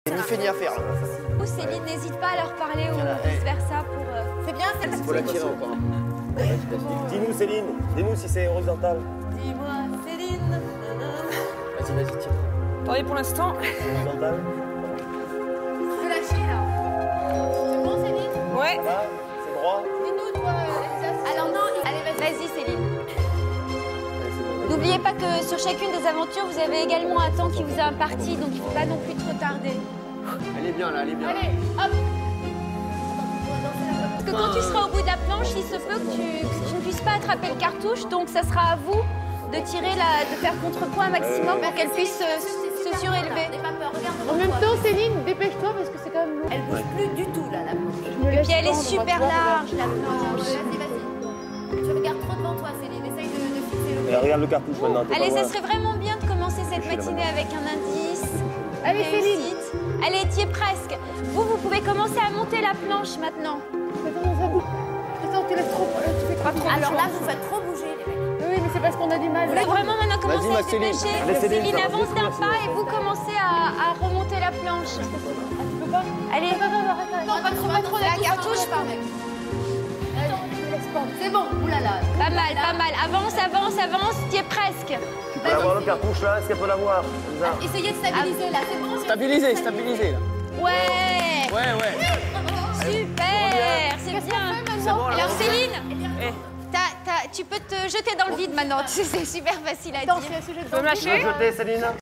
Ni fait ni à faire. Céline, n'hésite pas à leur parler ou vice-versa pour... C'est bien, c'est Il faut la tirer encore. Dis-nous Céline, dis-nous si c'est horizontal. Dis-moi, Céline. Vas-y, tire. Attendez, pour l'instant. Horizontal. Tu peux lâcher là. C'est bon, Céline? Ouais. Là, c'est droit. Dis-nous, toi, Elsa. Alors non, allez, Vas-y, Céline. Allez, c'est bon. N'oubliez pas que sur chacune des aventures, vous avez également un temps qui vous est imparti, donc il ne faut pas non plus trop tarder. Elle est bien là, elle est bien. allez, hop. Parce que quand tu seras au bout de la planche, il se peut que tu ne puisses pas attraper le cartouche, donc ça sera à vous de tirer de faire contrepoids un maximum pour qu'elle puisse se surélever. N'aie pas peur, regarde En même temps, Céline, dépêche-toi parce que c'est quand même lourd. elle bouge plus du tout là, la planche. Et puis elle est super large, la planche. Vas-y. Tu regardes trop devant toi, Céline. Essaye de fixer le. Et regarde le cartouche maintenant. t'es Allez, pas ça loin. serait vraiment bien de commencer cette matinée avec un indice. Allez, Céline. Réussite. Allez, t'y es presque. Vous pouvez commencer à monter la planche maintenant. Attends, tu laisses trop. Tu fais pas trop. Alors là, vous faites trop bouger, les mecs. Oui, mais c'est parce qu'on a du mal. Vous voulez vraiment maintenant commencer Vas-y, à ma se Céline. dépêcher. Allez, Céline, Céline ça va, avance d'un merci. pas et vous commencez à remonter la planche. Tu peux pas. Allez. Arrête. Non, pas trop la cartouche. C'est bon, oulala. Pas mal. Avance, t'y es presque. Tu peux avoir le cartouche là, est-ce qu'elle peut l'avoir? Elsa Essayez de stabiliser là, c'est bon. Stabilisé là. Ouais. Ouais. Super, c'est bien. C'est bon là. Alors Céline, tu peux te jeter dans le vide maintenant. C'est super facile à dire. C'est un sujet de Tu peux me lâcher? Tu peux jeter Céline?